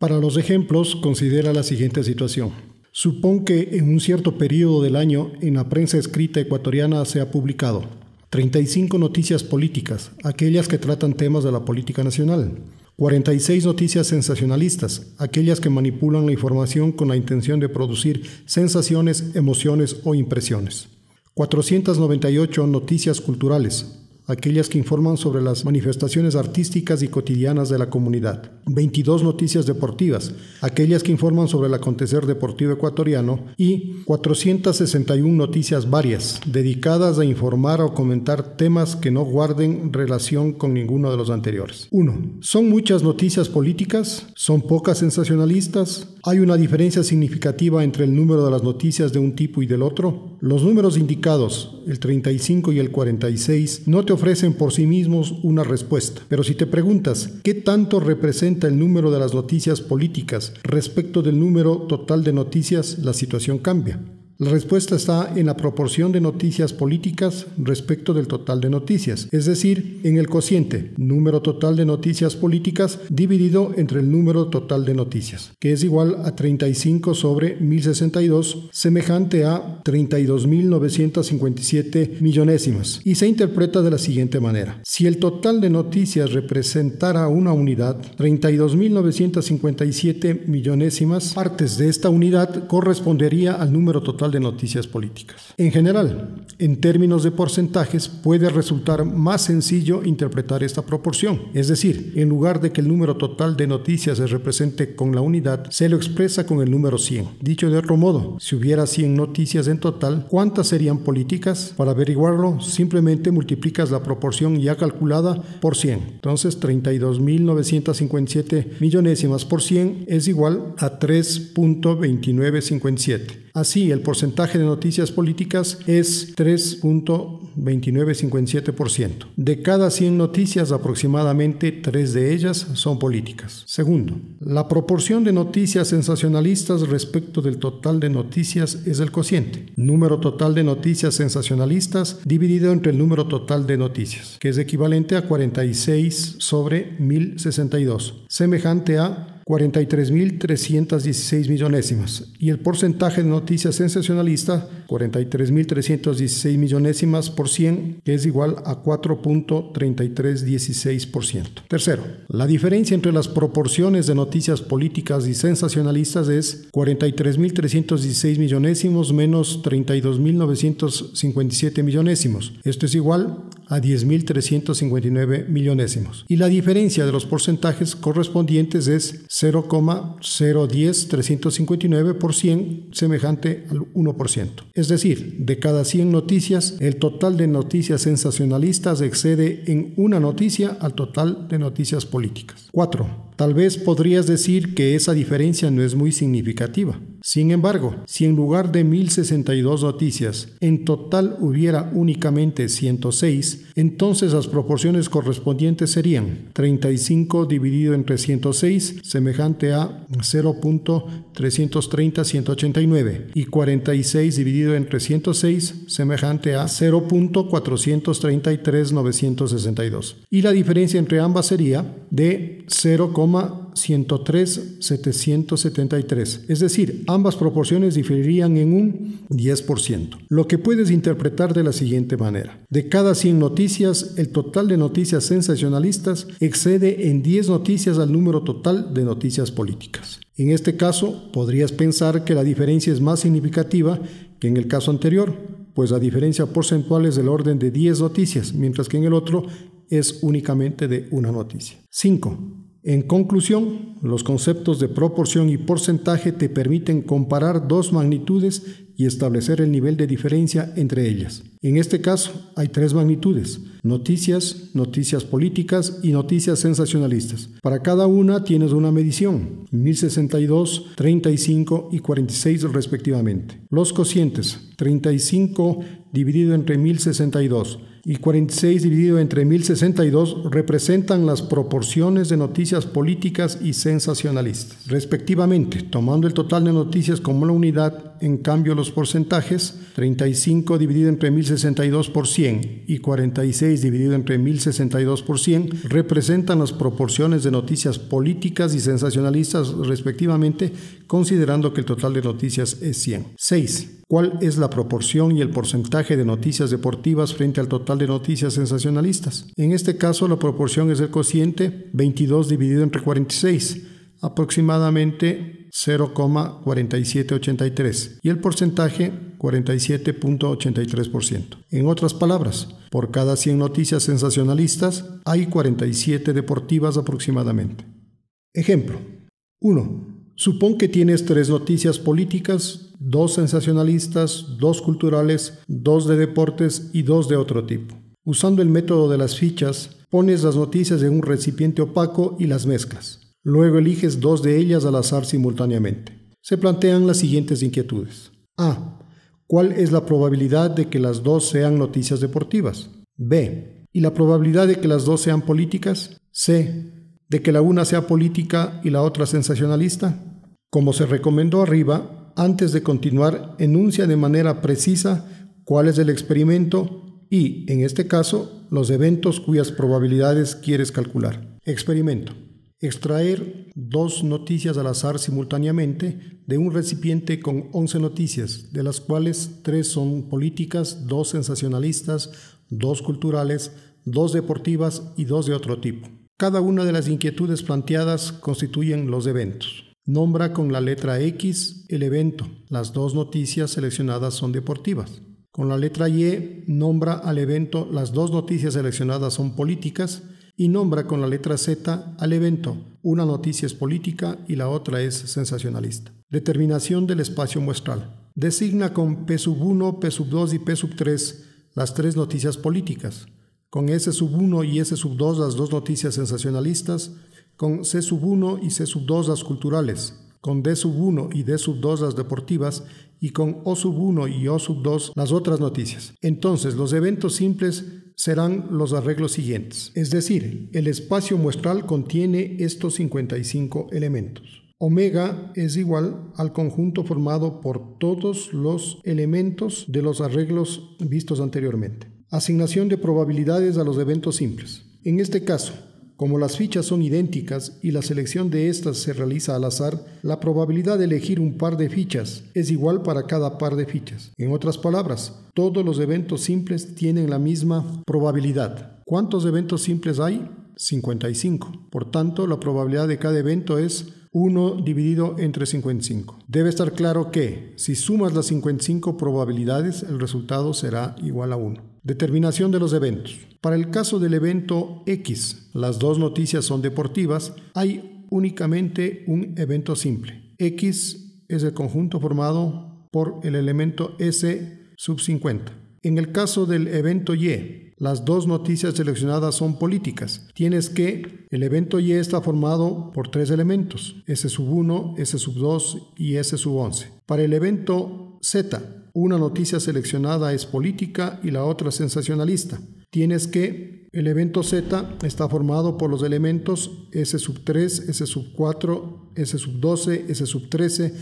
Para los ejemplos, considera la siguiente situación. Supón que en un cierto periodo del año en la prensa escrita ecuatoriana se ha publicado 35 noticias políticas, aquellas que tratan temas de la política nacional, 46 noticias sensacionalistas, aquellas que manipulan la información con la intención de producir sensaciones, emociones o impresiones, 498 noticias culturales, aquellas que informan sobre las manifestaciones artísticas y cotidianas de la comunidad, 22 noticias deportivas, aquellas que informan sobre el acontecer deportivo ecuatoriano y 461 noticias varias, dedicadas a informar o comentar temas que no guarden relación con ninguno de los anteriores. 1. ¿Son muchas noticias políticas? ¿Son pocas sensacionalistas? ¿Hay una diferencia significativa entre el número de las noticias de un tipo y del otro? Los números indicados, el 35 y el 46, no te ofrecen por sí mismos una respuesta. Pero si te preguntas ¿qué tanto representa el número de las noticias políticas respecto del número total de noticias?, la situación cambia. La respuesta está en la proporción de noticias políticas respecto del total de noticias, es decir, en el cociente número total de noticias políticas dividido entre el número total de noticias, que es igual a 35 sobre 1062, semejante a 32.957 millonésimas, y se interpreta de la siguiente manera. Si el total de noticias representara una unidad, 32.957 millonésimas partes de esta unidad correspondería al número total de noticias políticas. En general, en términos de porcentajes, puede resultar más sencillo interpretar esta proporción. Es decir, en lugar de que el número total de noticias se represente con la unidad, se lo expresa con el número 100. Dicho de otro modo, si hubiera 100 noticias en total, ¿cuántas serían políticas? Para averiguarlo, simplemente multiplicas la proporción ya calculada por 100. Entonces, 32.957 millonésimas por 100 es igual a 3.2957. Así, el porcentaje de noticias políticas es 3.2957%. De cada 100 noticias, aproximadamente 3 de ellas son políticas. Segundo, la proporción de noticias sensacionalistas respecto del total de noticias es el cociente. Número total de noticias sensacionalistas dividido entre el número total de noticias, que es equivalente a 46 sobre 1062, semejante a 43.316 millonésimas, y el porcentaje de noticias sensacionalistas 43.316 millonésimas por 100, que es igual a 4.3316%. Tercero, la diferencia entre las proporciones de noticias políticas y sensacionalistas es 43.316 millonésimos menos 32.957 millonésimos. Esto es igual a 10.359 millonésimos. Y la diferencia de los porcentajes correspondientes es 0,010359 por 100, semejante al 1%. Es decir, de cada 100 noticias, el total de noticias sensacionalistas excede en una noticia al total de noticias políticas. 4. Tal vez podrías decir que esa diferencia no es muy significativa. Sin embargo, si en lugar de 1062 noticias, en total hubiera únicamente 106, entonces las proporciones correspondientes serían 35 dividido entre 106, semejante a 0.330.189, y 46 dividido entre 106, semejante a 0.433.962. Y la diferencia entre ambas sería de 0,103.773, es decir, ambas proporciones diferirían en un 10%, lo que puedes interpretar de la siguiente manera. De cada 100 noticias, el total de noticias sensacionalistas excede en 10 noticias al número total de noticias políticas. En este caso, podrías pensar que la diferencia es más significativa que en el caso anterior, pues la diferencia porcentual es del orden de 10 noticias, mientras que en el otro es únicamente de una noticia. 5. En conclusión, los conceptos de proporción y porcentaje te permiten comparar dos magnitudes y establecer el nivel de diferencia entre ellas. En este caso, hay 3 magnitudes: noticias, noticias políticas y noticias sensacionalistas. Para cada una tienes una medición, 1062, 35 y 46 respectivamente. Los cocientes, 35 dividido entre 1062 y 46 dividido entre 1062 representan las proporciones de noticias políticas y sensacionalistas, respectivamente, tomando el total de noticias como la unidad. En cambio, los los porcentajes, 35 dividido entre 1062 por 100 y 46 dividido entre 1062 por 100 representan las proporciones de noticias políticas y sensacionalistas respectivamente, considerando que el total de noticias es 100. 6. ¿Cuál es la proporción y el porcentaje de noticias deportivas frente al total de noticias sensacionalistas? En este caso, la proporción es el cociente 22 dividido entre 46, aproximadamente 0,4783, y el porcentaje 47.83%. En otras palabras, por cada 100 noticias sensacionalistas hay 47 deportivas aproximadamente. Ejemplo. 1. Supón que tienes 3 noticias políticas, 2 sensacionalistas, 2 culturales, 2 de deportes y 2 de otro tipo. Usando el método de las fichas, pones las noticias en un recipiente opaco y las mezclas. Luego eliges 2 de ellas al azar simultáneamente. Se plantean las siguientes inquietudes. A. ¿Cuál es la probabilidad de que las 2 sean noticias deportivas? B. ¿Y la probabilidad de que las 2 sean políticas? C. ¿De que la una sea política y la otra sensacionalista? Como se recomendó arriba, antes de continuar, enuncia de manera precisa cuál es el experimento y, en este caso, los eventos cuyas probabilidades quieres calcular. Experimento. Extraer 2 noticias al azar simultáneamente de un recipiente con 11 noticias, de las cuales 3 son políticas, 2 sensacionalistas, 2 culturales, 2 deportivas y 2 de otro tipo. Cada una de las inquietudes planteadas constituyen los eventos. Nombra con la letra X el evento. Las 2 noticias seleccionadas son deportivas. Con la letra Y nombra al evento. Las 2 noticias seleccionadas son políticas. Y nombra con la letra Z al evento. Una noticia es política y la otra es sensacionalista. Determinación del espacio muestral. Designa con P1, P2 y P3 las 3 noticias políticas. Con S1 y S2 las 2 noticias sensacionalistas, con C1 y C2 las culturales, con D1 y D2 las deportivas y con O1 y O2 las otras noticias. Entonces, los eventos simples serán los arreglos siguientes, es decir, el espacio muestral contiene estos 55 elementos. Omega es igual al conjunto formado por todos los elementos de los arreglos vistos anteriormente. Asignación de probabilidades a los eventos simples. En este caso, como las fichas son idénticas y la selección de estas se realiza al azar, la probabilidad de elegir un par de fichas es igual para cada par de fichas. En otras palabras, todos los eventos simples tienen la misma probabilidad. ¿Cuántos eventos simples hay? 55. Por tanto, la probabilidad de cada evento es 1 dividido entre 55. Debe estar claro que, si sumas las 55 probabilidades, el resultado será igual a 1. Determinación de los eventos. Para el caso del evento X, las 2 noticias son deportivas, hay únicamente un evento simple. X es el conjunto formado por el elemento S sub 50. En el caso del evento Y, las 2 noticias seleccionadas son políticas. Tienes que el evento Y está formado por 3 elementos, S1, S2 y S11. Para el evento Z, una noticia seleccionada es política y la otra sensacionalista. Tienes que el evento Z está formado por los elementos S3, S4, S12, S13,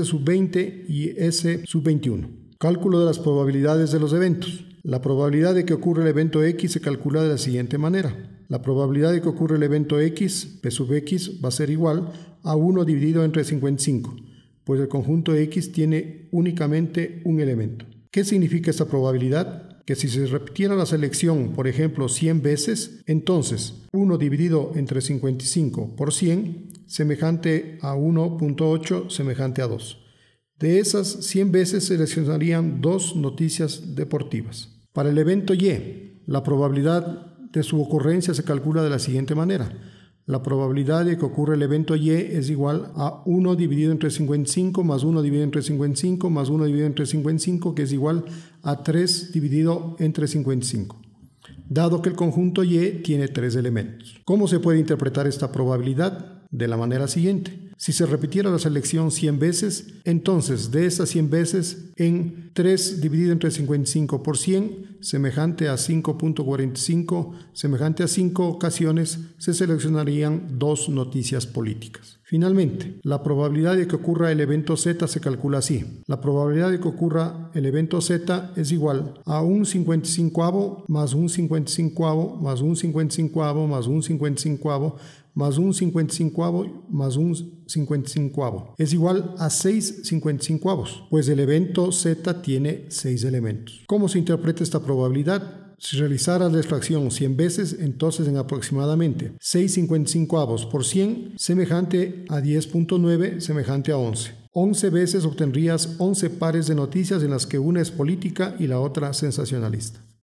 S20 y S21. Cálculo de las probabilidades de los eventos. La probabilidad de que ocurra el evento X se calcula de la siguiente manera. La probabilidad de que ocurra el evento X, P sub X, va a ser igual a 1 dividido entre 55, pues el conjunto X tiene únicamente un elemento. ¿Qué significa esta probabilidad? Que si se repitiera la selección, por ejemplo, 100 veces, entonces 1 dividido entre 55 por 100, semejante a 1.8, semejante a 2. De esas 100 veces seleccionarían 2 noticias deportivas. Para el evento Y, la probabilidad de su ocurrencia se calcula de la siguiente manera. La probabilidad de que ocurra el evento Y es igual a 1 dividido entre 55 más 1 dividido entre 55 más 1 dividido entre 55, que es igual a 3 dividido entre 55. Dado que el conjunto Y tiene 3 elementos. ¿Cómo se puede interpretar esta probabilidad? De la manera siguiente. Si se repitiera la selección 100 veces, entonces de esas 100 veces, en 3 dividido entre 55 por 100, semejante a 5.45, semejante a 5 ocasiones, se seleccionarían 2 noticias políticas. Finalmente, la probabilidad de que ocurra el evento Z se calcula así. La probabilidad de que ocurra el evento Z es igual a un 55avo más un 55avo más un 55avo más un 55avo más un 55avo más un 55avo. Es igual a 6 55avos, pues el evento Z tiene 6 elementos. ¿Cómo se interpreta esta probabilidad? Si realizaras la extracción 100 veces, entonces en aproximadamente 6 55avos por 100, semejante a 10.9, semejante a 11. 11 veces obtendrías 11 pares de noticias en las que una es política y la otra sensacionalista.